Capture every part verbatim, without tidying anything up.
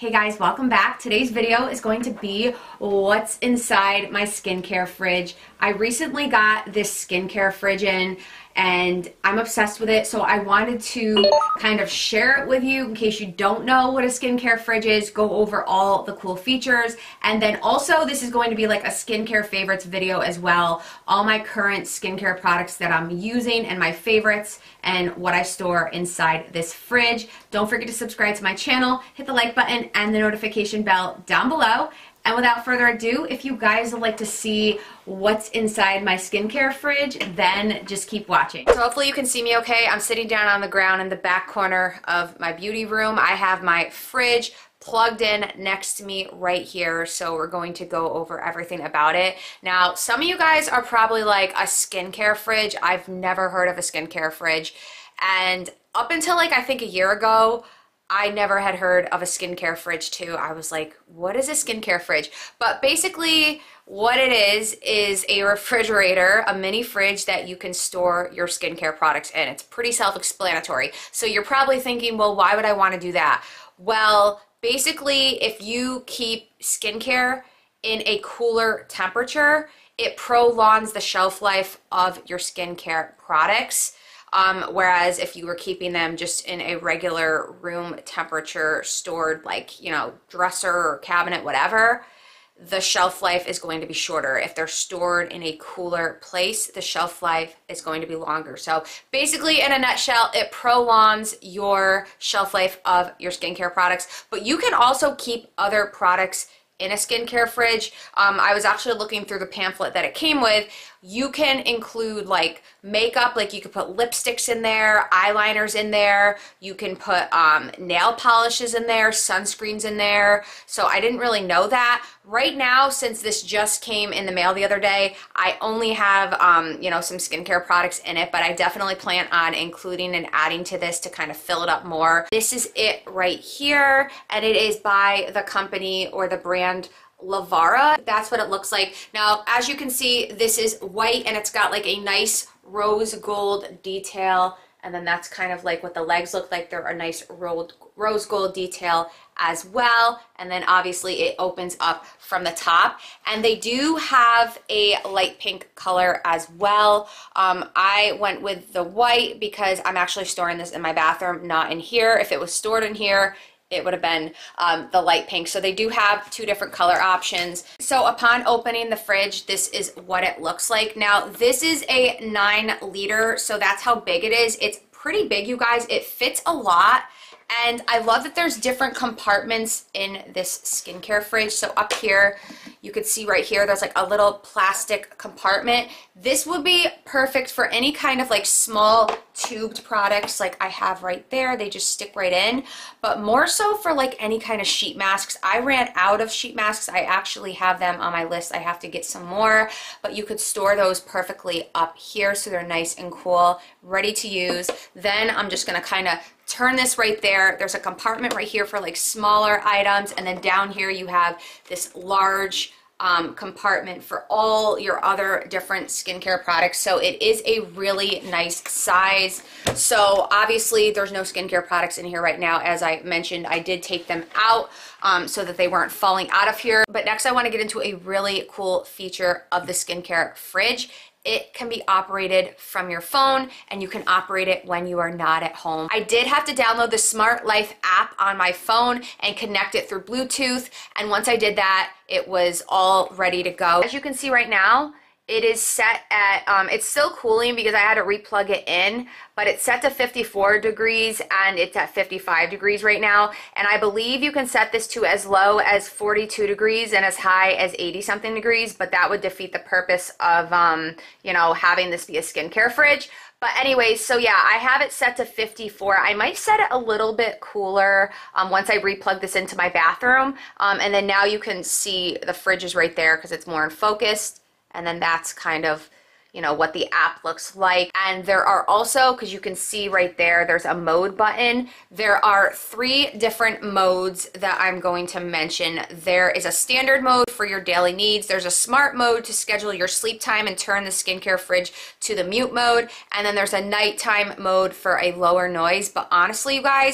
Hey guys, welcome back. Today's video is going to be what's inside my skincare fridge. I recently got this skincare fridge in and I'm obsessed with it, so I wanted to kind of share it with you in case you don't know what a skincare fridge is, go over all the cool features, and then also this is going to be like a skincare favorites video as well, all my current skincare products that I'm using and my favorites and what I store inside this fridge. Don't forget to subscribe to my channel, hit the like button and the notification bell down below. And without further ado, if you guys would like to see what's inside my skincare fridge, then just keep watching. So hopefully you can see me okay. I'm sitting down on the ground in the back corner of my beauty room. I have my fridge plugged in next to me right here, so we're going to go over everything about it. Now, some of you guys are probably like, a skincare fridge? I've never heard of a skincare fridge. And up until like, I think a year ago, I never had heard of a skincare fridge too. I was like, what is a skincare fridge? But basically what it is, is a refrigerator, a mini fridge that you can store your skincare products in. It's pretty self-explanatory. So you're probably thinking, well, why would I want to do that? Well, basically if you keep skincare in a cooler temperature, it prolongs the shelf life of your skincare products. Um, whereas if you were keeping them just in a regular room temperature stored, like, you know, dresser or cabinet, whatever, the shelf life is going to be shorter. If they're stored in a cooler place, the shelf life is going to be longer. So basically, in a nutshell, it prolongs your shelf life of your skincare products, but you can also keep other products in a skincare fridge. Um, I was actually looking through the pamphlet that it came with. You can include like makeup, like you could put lipsticks in there, eyeliners in there, you can put um, nail polishes in there, sunscreens in there. So I didn't really know that. Right now, since this just came in the mail the other day, I only have um, you know, some skincare products in it, but I definitely plan on including and adding to this to kind of fill it up more. This is it right here, and it is by the company or the brand Lavara. That's what it looks like. Now, as you can see, this is white and it's got like a nice rose gold detail, and then that's kind of like what the legs look like. They're a nice rose gold detail as well, and then obviously it opens up from the top, and they do have a light pink color as well. um, I went with the white because I'm actually storing this in my bathroom, not in here. If it was stored in here, it would have been um, the light pink. So they do have two different color options. So upon opening the fridge, this is what it looks like. Now, this is a nine liter, so that's how big it is. It's pretty big, you guys. It fits a lot. And I love that there's different compartments in this skincare fridge. So up here, you can see right here, there's like a little plastic compartment. This would be perfect for any kind of like small tubed products like I have right there. They just stick right in, but more so for like any kind of sheet masks. I ran out of sheet masks. I actually have them on my list. I have to get some more, but you could store those perfectly up here so they're nice and cool, ready to use. Then I'm just gonna kind of turn this right there. There's a compartment right here for like smaller items, and then down here you have this large um, compartment for all your other different skincare products. So it is a really nice size. So obviously there's no skincare products in here right now. As I mentioned, I did take them out um, so that they weren't falling out of here. But next I want to get into a really cool feature of the skincare fridge. It can be operated from your phone, and you can operate it when you are not at home. I did have to download the Smart Life app on my phone and connect it through Bluetooth, and once I did that, it was all ready to go. As you can see right now, it is set at, um, it's still cooling because I had to replug it in, but it's set to fifty-four degrees and it's at fifty-five degrees right now. And I believe you can set this to as low as forty-two degrees and as high as eighty something degrees, but that would defeat the purpose of, um, you know, having this be a skincare fridge. But anyways, so yeah, I have it set to fifty-four. I might set it a little bit cooler um, once I replug this into my bathroom. Um, and then now you can see the fridge is right there because it's more in focus. And then that's kind of, you know, what the app looks like. And there are also, because you can see right there, there's a mode button. There are three different modes that I'm going to mention. There is a standard mode for your daily needs. There's a smart mode to schedule your sleep time and turn the skincare fridge to the mute mode. And then there's a nighttime mode for a lower noise. But honestly, you guys,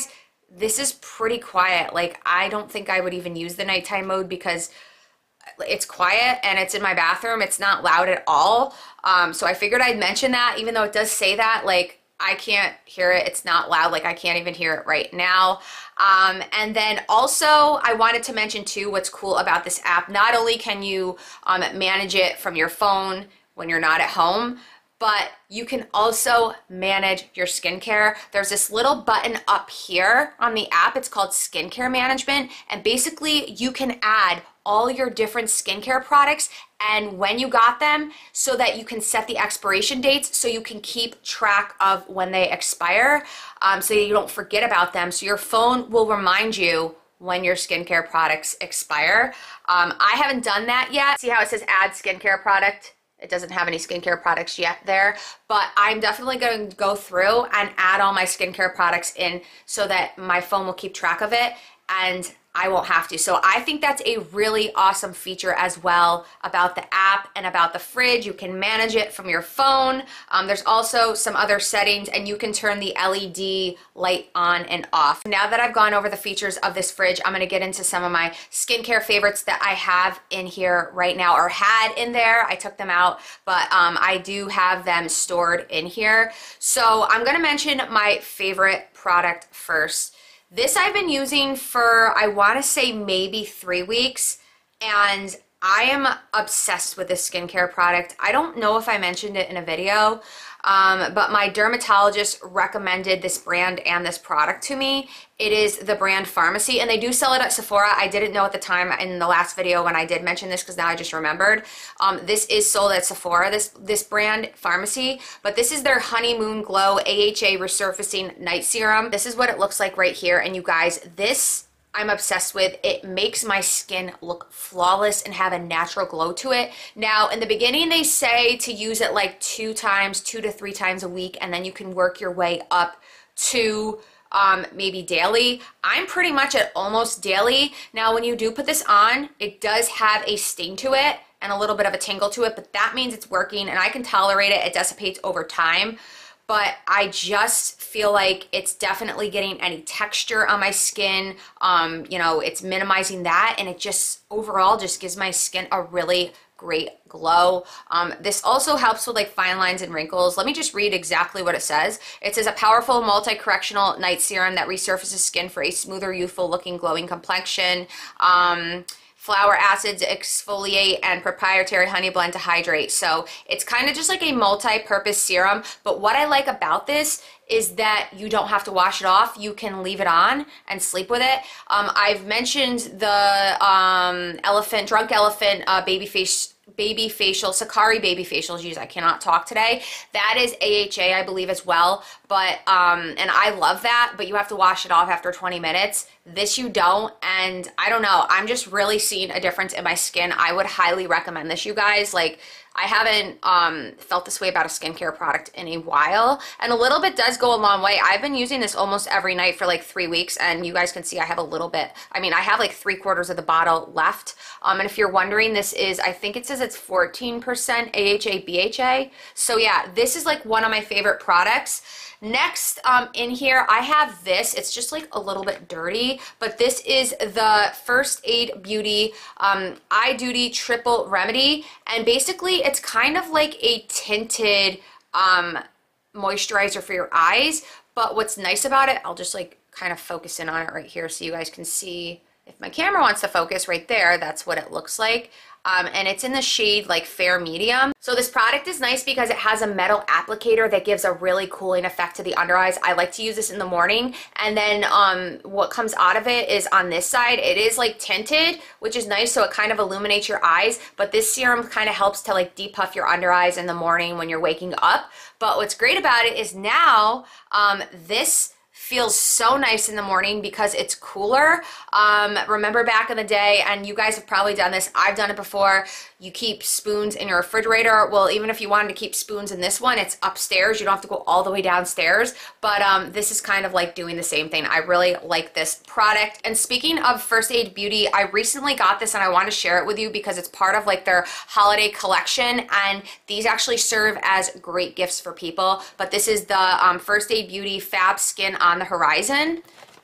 this is pretty quiet. Like, I don't think I would even use the nighttime mode because it's quiet and it's in my bathroom. It's not loud at all. Um, so I figured I'd mention that, even though it does say that, like, I can't hear it. It's not loud. Like, I can't even hear it right now. Um, and then also I wanted to mention too, what's cool about this app. Not only can you um, manage it from your phone when you're not at home, but you can also manage your skincare. There's this little button up here on the app. It's called Skincare Management. And basically you can add all your different skincare products and when you got them, so that you can set the expiration dates so you can keep track of when they expire, um, so you don't forget about them. So your phone will remind you when your skincare products expire. Um, I haven't done that yet. See how it says add skincare product? It doesn't have any skincare products yet there, but I'm definitely going to go through and add all my skincare products in so that my phone will keep track of it and I won't have to. So I think that's a really awesome feature as well about the app and about the fridge. You can manage it from your phone. Um, there's also some other settings and you can turn the L E D light on and off. Now that I've gone over the features of this fridge, I'm gonna get into some of my skincare favorites that I have in here right now, or had in there. I took them out, but um, I do have them stored in here. So I'm gonna mention my favorite product first. This I've been using for, I want to say maybe three weeks, and I am obsessed with this skincare product. I don't know if I mentioned it in a video, um, but my dermatologist recommended this brand and this product to me. It is the brand Farmacy, and they do sell it at Sephora. I didn't know at the time in the last video when I did mention this, because now I just remembered. Um, this is sold at Sephora, this, this brand Farmacy, but this is their Honeymoon Glow A H A Resurfacing Night Serum. This is what it looks like right here, and you guys, this I'm obsessed with. It makes my skin look flawless and have a natural glow to it. Now, in the beginning, they say to use it like two times, two to three times a week, and then you can work your way up to um, maybe daily. I'm pretty much at almost daily. Now, when you do put this on, it does have a sting to it and a little bit of a tingle to it, but that means it's working and I can tolerate it. It dissipates over time. But I just feel like it's definitely getting any texture on my skin. Um, you know, it's minimizing that, and it just overall just gives my skin a really great glow. Um, this also helps with like fine lines and wrinkles. Let me just read exactly what it says. It says a powerful multi-correctional night serum that resurfaces skin for a smoother, youthful looking, glowing complexion. Um, flower acids exfoliate and proprietary honey blend to hydrate. So it's kind of just like a multi-purpose serum, but what I like about this is that you don't have to wash it off. You can leave it on and sleep with it. Um, I've mentioned the um, elephant, drunk elephant uh, baby face baby facial, Sakari baby facials. Geez, I cannot talk today. That is A H A, I believe, as well. But, um, and I love that, but you have to wash it off after twenty minutes. This you don't, and I don't know. I'm just really seeing a difference in my skin. I would highly recommend this, you guys. Like, I haven't um, felt this way about a skincare product in a while, and a little bit does go a long way. I've been using this almost every night for like three weeks, and you guys can see I have a little bit. I mean, I have like three quarters of the bottle left. Um, and if you're wondering, this is, I think it says it's fourteen percent A H A B H A. So yeah, this is like one of my favorite products. Next, um, in here, I have this. It's just like a little bit dirty, but this is the First Aid Beauty um, Eye Duty Triple Remedy, and basically it's kind of like a tinted um, moisturizer for your eyes, but what's nice about it, I'll just like kind of focus in on it right here so you guys can see. If my camera wants to focus right there, that's what it looks like. Um, and it's in the shade like fair medium. So this product is nice because it has a metal applicator that gives a really cooling effect to the under eyes. I like to use this in the morning, and then um, what comes out of it is on this side, it is like tinted, which is nice, so it kind of illuminates your eyes, but this serum kind of helps to like depuff your under eyes in the morning when you're waking up. But what's great about it is now um, this feels so nice in the morning because it's cooler. Um, remember back in the day, and you guys have probably done this, I've done it before, you keep spoons in your refrigerator. Well, even if you wanted to keep spoons in this one, it's upstairs. You don't have to go all the way downstairs, but um, this is kind of like doing the same thing. I really like this product. And speaking of First Aid Beauty, I recently got this and I want to share it with you because it's part of like their holiday collection, and these actually serve as great gifts for people. But this is the um, First Aid Beauty Fab Skin on the Horizon,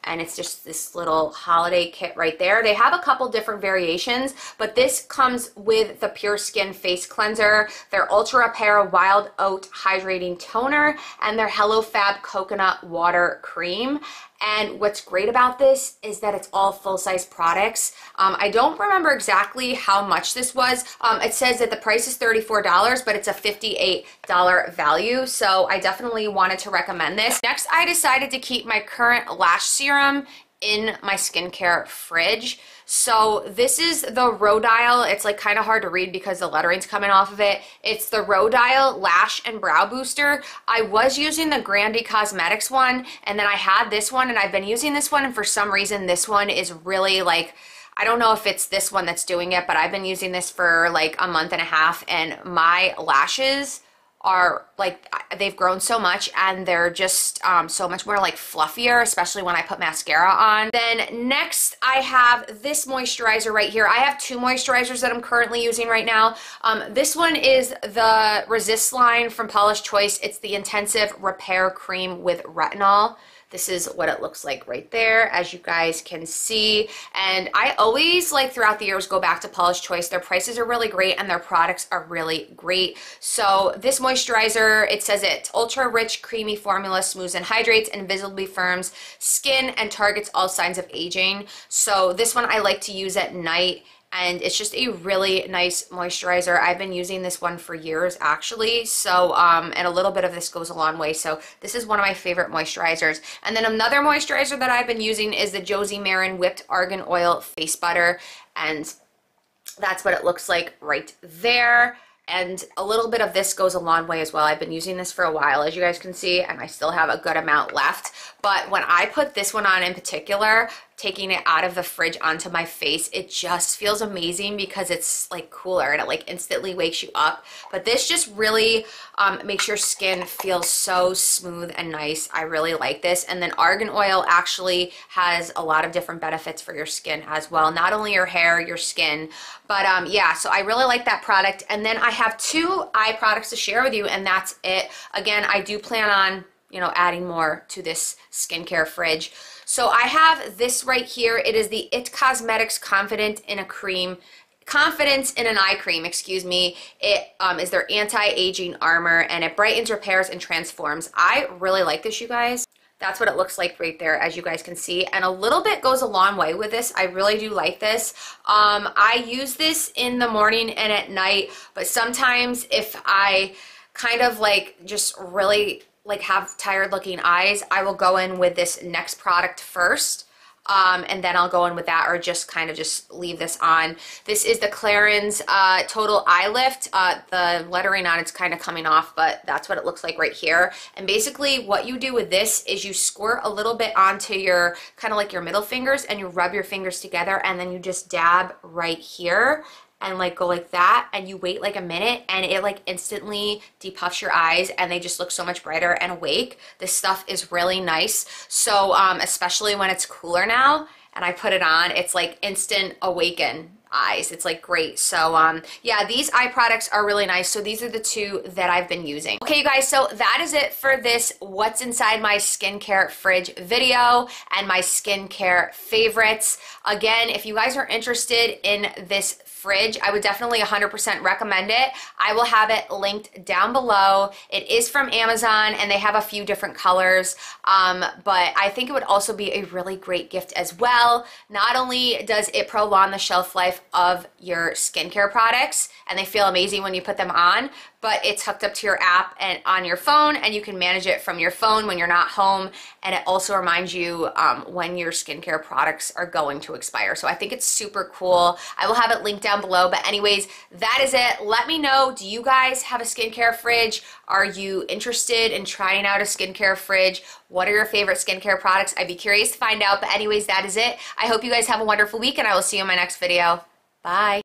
and it's just this little holiday kit right there. They have a couple different variations, but this comes with the Pure Skin Face Cleanser, their Ultra Repair Wild Oat Hydrating Toner, and their Hello Fab Coconut Water Cream. And what's great about this is that it's all full-size products. Um, I don't remember exactly how much this was. Um, it says that the price is thirty-four dollars, but it's a fifty-eight dollar value. So I definitely wanted to recommend this. Next, I decided to keep my current lash serum in my skincare fridge. So this is the Rodial. It's like kind of hard to read because the lettering's coming off of it. It's the Rodial Lash and Brow Booster. I was using the Grandi Cosmetics one, and then I had this one, and I've been using this one, and for some reason this one is really like, I don't know if it's this one that's doing it, but I've been using this for like a month and a half, and my lashes are like, they've grown so much, and they're just um, so much more like fluffier, especially when I put mascara on. Then next I have this moisturizer right here. I have two moisturizers that I'm currently using right now. Um, this one is the Resist line from Paula's Choice. It's the Intensive Repair Cream with Retinol. This is what it looks like right there, as you guys can see. And I always, like throughout the years, go back to Paula's Choice. Their prices are really great and their products are really great. So this moisturizer, it says it's ultra rich, creamy formula, smooths and hydrates, and visibly firms skin and targets all signs of aging. So this one I like to use at night, and it's just a really nice moisturizer. I've been using this one for years actually, so um, and a little bit of this goes a long way. So this is one of my favorite moisturizers. And then another moisturizer that I've been using is the Josie Maran Whipped Argan Oil Face Butter, and that's what it looks like right there. And a little bit of this goes a long way as well. I've been using this for a while, as you guys can see, and I still have a good amount left. But when I put this one on in particular, taking it out of the fridge onto my face, it just feels amazing because it's like cooler and it like instantly wakes you up. But this just really um, makes your skin feel so smooth and nice. I really like this. And then argan oil actually has a lot of different benefits for your skin as well. Not only your hair, your skin, but um, yeah, so I really like that product. And then I have two eye products to share with you, and that's it. Again, I do plan on, you know, adding more to this skincare fridge. So I have this right here. It is the It Cosmetics Confident in a Cream, Confidence in an Eye Cream, excuse me. It um, is their anti-aging armor, and it brightens, repairs, and transforms. I really like this, you guys. That's what it looks like right there, as you guys can see. And a little bit goes a long way with this. I really do like this. Um, I use this in the morning and at night, but sometimes if I kind of like just really like have tired looking eyes, I will go in with this next product first, um, and then I'll go in with that, or just kind of just leave this on. This is the Clarins uh, Total Eye Lift. Uh, the lettering on it's kind of coming off, but that's what it looks like right here. And basically what you do with this is you squirt a little bit onto your, kind of like your middle fingers, and you rub your fingers together, and then you just dab right here, and like go like that, and you wait like a minute, and it like instantly depuffs your eyes, and they just look so much brighter and awake. This stuff is really nice. So um, especially when it's cooler now and I put it on, it's like instant awaken eyes. It's like great. So um yeah, these eye products are really nice. So these are the two that I've been using. Okay, you guys, so that is it for this what's inside my skincare fridge video and my skincare favorites. Again, if you guys are interested in this fridge, I would definitely one hundred percent recommend it. I will have it linked down below. It is from Amazon, and they have a few different colors, um, but I think it would also be a really great gift as well. Not only does it prolong the shelf life of your skincare products, and they feel amazing when you put them on, but it's hooked up to your app and on your phone, and you can manage it from your phone when you're not home, and it also reminds you um, when your skincare products are going to expire. So I think it's super cool. I will have it linked down below, but anyways, that is it. Let me know, do you guys have a skincare fridge? Are you interested in trying out a skincare fridge? What are your favorite skincare products? I'd be curious to find out, but anyways, that is it. I hope you guys have a wonderful week, and I will see you in my next video. Bye.